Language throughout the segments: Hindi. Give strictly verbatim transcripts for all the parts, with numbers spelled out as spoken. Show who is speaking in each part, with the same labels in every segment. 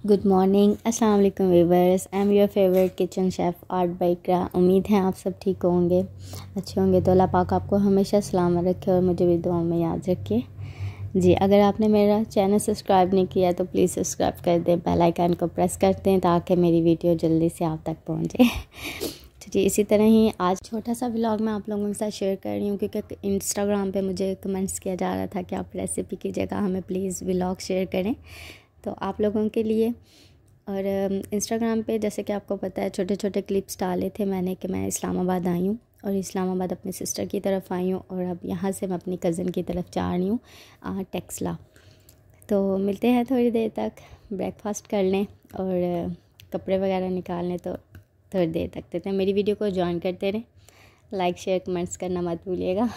Speaker 1: गुड मॉर्निंग, अस्सलाम वालेकुम viewers. I am your favourite kitchen chef art by Iqra. उम्मीद है आप सब ठीक होंगे, अच्छे होंगे। तो अल्लाह पाक आपको हमेशा सलामत रखे और मुझे भी दुआओं में याद रखे। जी, अगर आपने मेरा चैनल सब्सक्राइब नहीं किया तो प्लीज़ सब्सक्राइब कर दें, बेल आइकन को प्रेस कर दें ताकि मेरी वीडियो जल्दी से आप तक पहुँचे। तो जी, इसी तरह ही आज छोटा सा व्लॉग मैं आप लोगों के साथ शेयर कर रही हूँ, क्योंकि इंस्टाग्राम पे मुझे कमेंट्स किया जा रहा था कि आप रेसिपी की जगह हमें प्लीज़ व्लॉग शेयर करें, तो आप लोगों के लिए। और इंस्टाग्राम पे जैसे कि आपको पता है छोटे छोटे क्लिप्स डाले थे मैंने कि मैं इस्लामाबाद आई हूँ और इस्लामाबाद अपनी सिस्टर की तरफ आई हूँ और अब यहाँ से मैं अपनी कज़न की तरफ जा रही हूँ टेक्सला। तो मिलते हैं थोड़ी देर तक, ब्रेकफास्ट कर लें और कपड़े वगैरह निकाल लें, तो थोड़ी देर तक देते हैं। मेरी वीडियो को ज्वाइन करते रहें, लाइक शेयर कमेंट्स करना मत भूलिएगा।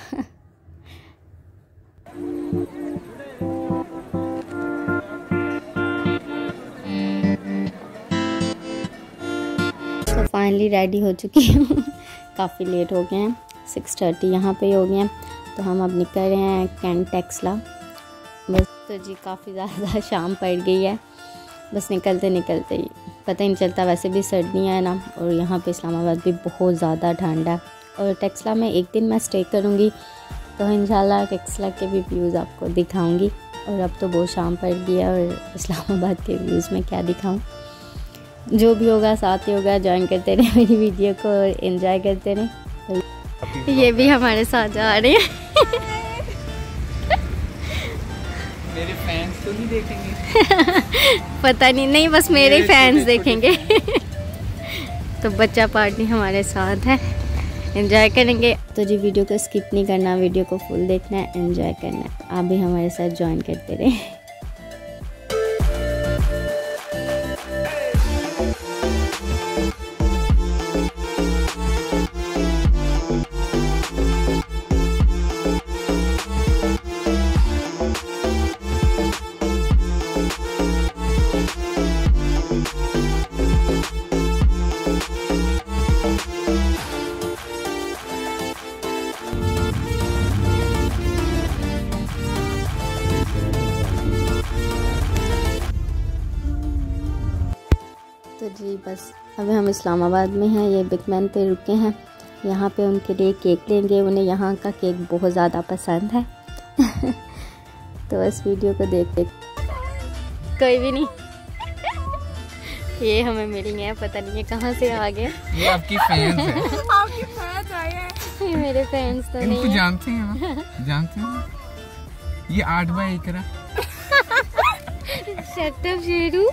Speaker 1: तो फाइनली रेडी हो चुकी हूँ। काफ़ी लेट हो गए हैं, सिक्स थर्टी यहाँ पे हो गए हैं। तो हम अब निकल रहे हैं कैंट टेक्सला। बस तो जी काफ़ी ज़्यादा शाम पड़ गई है, बस निकलते निकलते ही पता ही नहीं चलता। वैसे भी सर्दियाँ है ना, और यहाँ पे इस्लामाबाद भी बहुत ज़्यादा ठंड है। और टेक्सला में एक दिन मैं स्टे करूँगी, तो इंशाल्लाह टेक्सला के भी व्यूज़ आपको दिखाऊँगी। और अब तो बहुत शाम पड़ गई है और इस्लामाबाद के व्यूज़ में क्या दिखाऊँ। जो भी होगा साथ ही होगा, ज्वाइन करते रहे मेरी वीडियो को और एंजॉय करते रहे। ये भी हमारे साथ जा रहे हैं।
Speaker 2: मेरे फैंस तो नहीं देखेंगे?
Speaker 1: पता नहीं, नहीं बस मेरे फैंस देखेंगे। तो बच्चा पार्टी हमारे साथ है, एंजॉय करेंगे। तो जी वीडियो को स्किप नहीं करना, वीडियो को फुल देखना है, एंजॉय करना है। आप भी हमारे साथ ज्वाइन करते रहे। तो जी बस अभी हम इस्लामाबाद में हैं, ये बिग मैन पे रुके हैं। यहाँ पे उनके लिए केक लेंगे, उन्हें यहाँ का केक बहुत ज़्यादा पसंद है। तो इस वीडियो को देख देख कोई भी नहीं, ये हमें मिलेंगे, पता नहीं है कहाँ से आ गए।
Speaker 2: ये आपकी फैंस है।
Speaker 3: आपकी फैंस आए हैं।
Speaker 1: ये मेरे फैंस तो नहीं है।
Speaker 2: जानते हैं ना? जानते हैं ये art by Iqra.
Speaker 1: Shut up Sheru.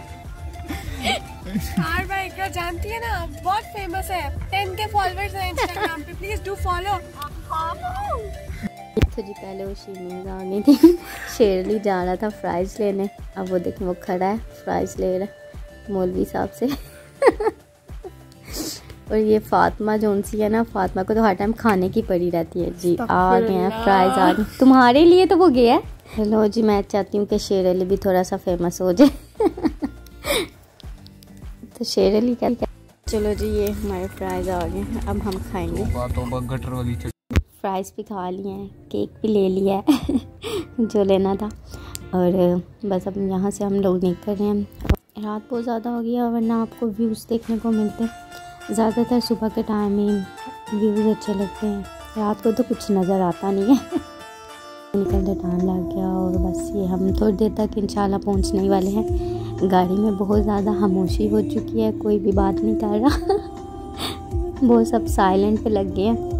Speaker 3: Art by Iqra जानती है ना, बहुत फेमस है। टेन के फॉलोअर्स हैं इंस्टाग्राम पे, प्लीज डू फॉलो।
Speaker 1: तो जी पहले वो शीमीज आ गई थी। शेरली जा रहा था फ्राइज लेने, अब वो देखें वो खड़ा है फ्राइज ले रहा है मौलवी साहब से। और ये फातिमा जो उनसी है ना, फातिमा को तो हर टाइम खाने की पड़ी रहती है। जी आ गए हैं फ्राइज, आ गए तुम्हारे लिए, तो वो गया है। हेलो जी, मैं चाहती हूँ कि शेर अली भी थोड़ा सा फेमस हो जाए। तो शेर अली क्या क्या। चलो जी, ये हमारे फ्राइज आ गए हैं, अब हम खाएंगे।
Speaker 2: गटर वाली
Speaker 1: फ्राइज़ भी खा लिए हैं, केक भी ले लिया है जो लेना था। और बस अब यहाँ से हम लोग निकल रहे हैं। रात बहुत ज़्यादा हो गया, वरना आपको व्यूज़ देखने को मिलते हैं। ज़्यादातर सुबह के टाइम ही व्यूज़ अच्छे लगते हैं, रात को तो कुछ नज़र आता नहीं है। निकलते टाइम लग गया और बस ये हम थोड़ी देर तक इंशाल्लाह पहुँचने ही वाले हैं। गाड़ी में बहुत ज़्यादा खामोशी हो चुकी है, कोई भी बात नहीं कर रहा। वो सब साइलेंट पे लग गए हैं।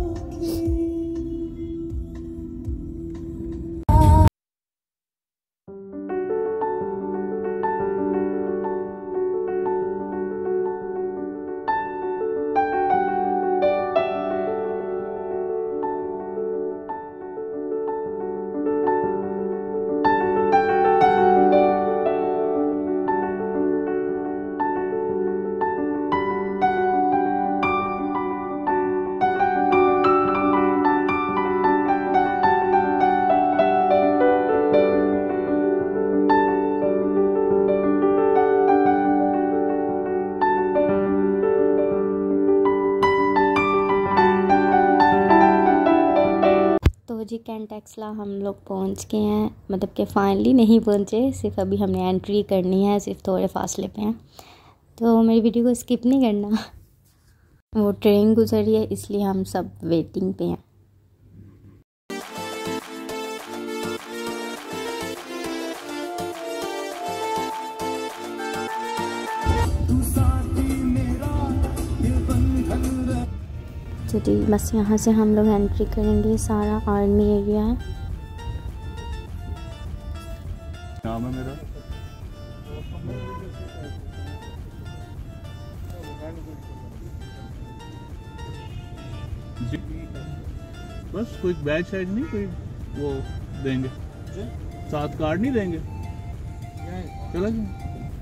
Speaker 1: कैंट टेक्सला हम लोग पहुंच गए हैं, मतलब कि फाइनली नहीं पहुंचे, सिर्फ अभी हमने एंट्री करनी है, सिर्फ थोड़े फासले पे हैं, तो मेरी वीडियो को स्किप नहीं करना। वो ट्रेन गुजरी है इसलिए हम सब वेटिंग पे हैं। तो जी बस यहाँ से हम लोग एंट्री करेंगे, सारा आर्मी एरिया है।
Speaker 4: नाम है मेरा जी। बस कोई बैग शायद नहीं, कोई वो देंगे साथ कार्ड नहीं देंगे, चला जाए।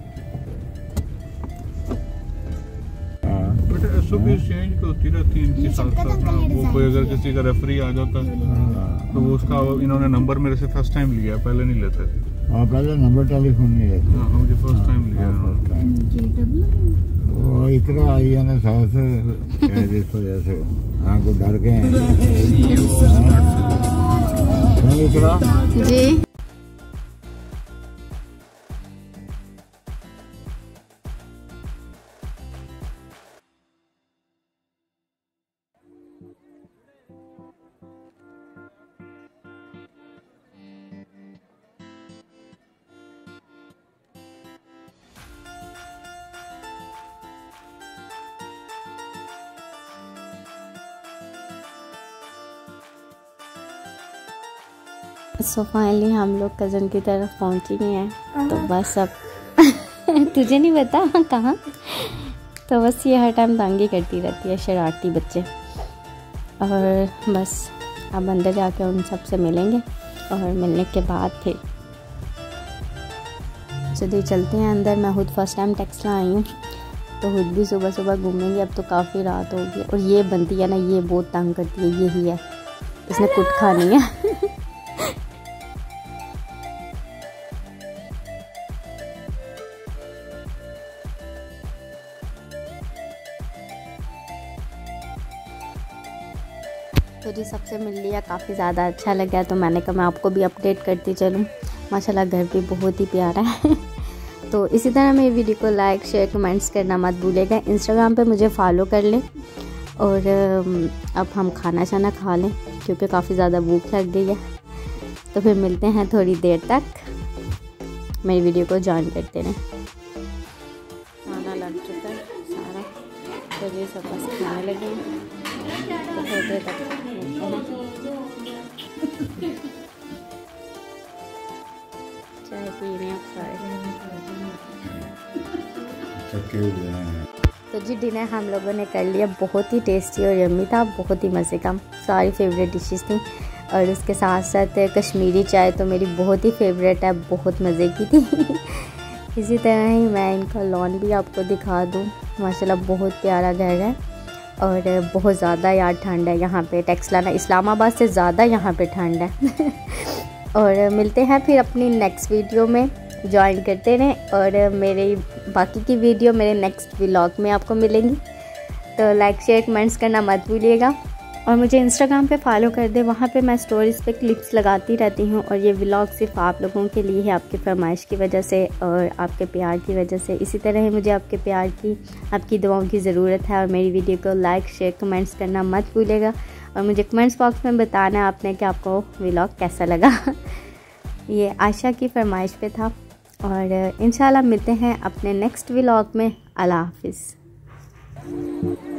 Speaker 4: भी चेंज होती रहती है इनकी साथ साथ ना, वो कोई अगर किसी का रेफरी आ जाता तो वो उसका इन्होंने नंबर मेरे से फर्स्ट टाइम लिया, पहले नहीं लेते।
Speaker 5: हाँ पहले नंबर टेलीफोन नहीं लेते।
Speaker 4: हाँ मुझे फर्स्ट टाइम लिया
Speaker 5: वो इतना आई है ना साथ से जिस वजह से हाँ को डर गए हैं
Speaker 1: जी। सो फाइनली हम लोग कज़न की तरफ पहुंच ही गए हैं, तो बस अब तुझे नहीं पता कहाँ, तो बस ये हर टाइम तंगी करती रहती है, शरारती बच्चे। और बस अब अंदर जाके उन सब से मिलेंगे और मिलने के बाद फिर चलिए चलते हैं अंदर। मैं खुद फर्स्ट टाइम टेक्सला आई हूँ, तो खुद भी सुबह सुबह घूमेंगे। अब तो काफ़ी रात होगी और ये बनती है ना, ये बहुत तंग करती है, यही है, इसने कुछ खानी है। तो जी सबसे मिल लिया, काफ़ी ज़्यादा अच्छा लगा, तो मैंने कहा मैं आपको भी अपडेट करती चलूँ। माशाल्लाह घर भी बहुत ही प्यारा है। तो इसी तरह मेरी वीडियो को लाइक शेयर कमेंट्स करना मत भूलेगा। इंस्टाग्राम पे मुझे फॉलो कर लें और अब हम खाना शाना खा लें क्योंकि काफ़ी ज़्यादा भूख लग गई है। तो फिर मिलते हैं थोड़ी देर तक, मेरी वीडियो को ज्वाइन करते रहें। खाना लग चुका है सारा, तो ये सब बस खाने लगे, तो थोड़ी देर तक चाय पी रहे हैं सारे। तो जी डिनर हम लोगों ने कर लिया, बहुत ही टेस्टी और यम्मी था, बहुत ही मज़े का, सारी फेवरेट डिशेस थी। और उसके साथ साथ कश्मीरी चाय तो मेरी बहुत ही फेवरेट है, बहुत मज़े की थी। इसी तरह ही मैं इनका लॉन भी आपको दिखा दूँ। माशाल्लाह बहुत प्यारा घर है और बहुत ज़्यादा यार ठंड है यहाँ पे। टेक्सला ना इस्लामाबाद से ज़्यादा यहाँ पे ठंड है। और मिलते हैं फिर अपनी नेक्स्ट वीडियो में, ज्वाइन करते रहें और मेरे बाकी की वीडियो मेरे नेक्स्ट व्लॉग में आपको मिलेंगी। तो लाइक शेयर कमेंट्स करना मत भूलिएगा और मुझे इंस्टाग्राम पे फॉलो कर दे, वहाँ पे मैं स्टोरीज़ पे क्लिप्स लगाती रहती हूँ और ये व्लॉग सिर्फ आप लोगों के लिए है, आपकी फरमाइश की वजह से और आपके प्यार की वजह से। इसी तरह ही मुझे आपके प्यार की, आपकी दुआओं की ज़रूरत है और मेरी वीडियो को लाइक शेयर कमेंट्स करना मत भूलिएगा और मुझे कमेंट्स बॉक्स में बताना है आपने कि आपको व्लॉग कैसा लगा। ये आयशा की फरमाइश पे था और इंशाल्लाह मिलते हैं अपने नेक्स्ट व्लॉग में। अल्लाह हाफिज़।